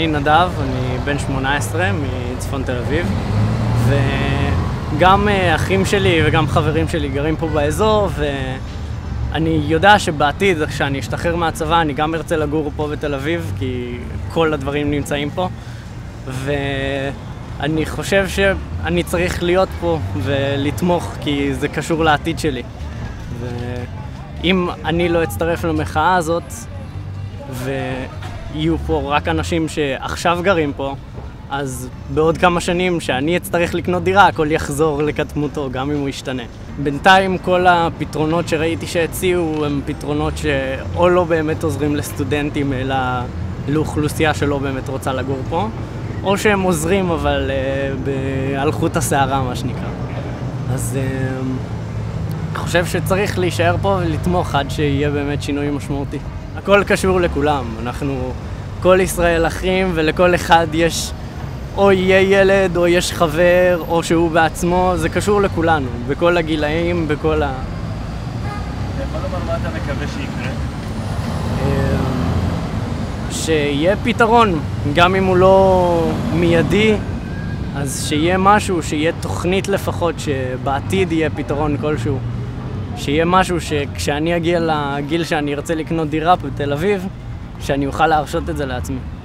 אני נדב, אני בן 18 מצפון תל אביב, וגם אחים שלי וגם חברים שלי גרים פה באזור, ואני יודע שבעתיד, כשאני אשתחרר מהצבא, אני גם ארצה לגור פה בתל אביב, כי כל הדברים נמצאים פה, ואני חושב שאני צריך להיות פה ולתמוך, כי זה קשור לעתיד שלי. ואם אני לא אצטרף למחאה הזאת, ויהיו פה רק אנשים שעכשיו גרים פה, אז בעוד כמה שנים שאני אצטרך לקנות דירה, הכל יחזור לקדמותו, גם אם הוא ישתנה. בינתיים כל הפתרונות שראיתי שהציעו הם פתרונות שאו לא באמת עוזרים לסטודנטים, אלא לאוכלוסייה שלא באמת רוצה לגור פה, או שהם עוזרים אבל על חוט השערה, מה שנקרא. אז אני חושב שצריך להישאר פה ולתמוך עד שיהיה באמת שינוי משמעותי. הכל קשור לכולם, אנחנו כל ישראל אחים, ולכל אחד יש או יהיה ילד או יש חבר או שהוא בעצמו, זה קשור לכולנו, בכל הגילאים, בכל ה... אתה יכול לומר מה אתה מקווה שיקרה? שיהיה פתרון, גם אם הוא לא מיידי, אז שיהיה משהו, שיהיה תוכנית לפחות, שבעתיד יהיה פתרון כלשהו. שיהיה משהו שכשאני אגיע לגיל שאני ארצה לקנות דירה בתל אביב, שאני אוכל להרשות את זה לעצמי.